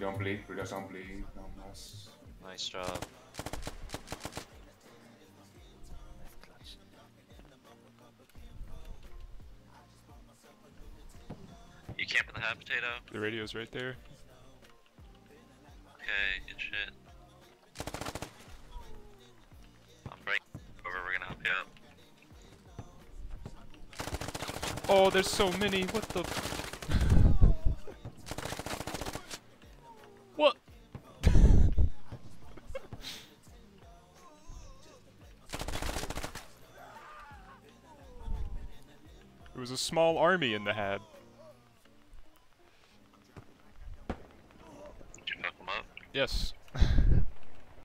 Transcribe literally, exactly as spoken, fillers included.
don't bleed, bro, don't bleed. No, nice. Nice job. You camping the hot potato? The radio's right there. Okay, good shit. I'm breaking over, we're gonna help you out. Oh, there's so many. What the? What? There was a small army in the H A B. Did you fuck them up? Yes.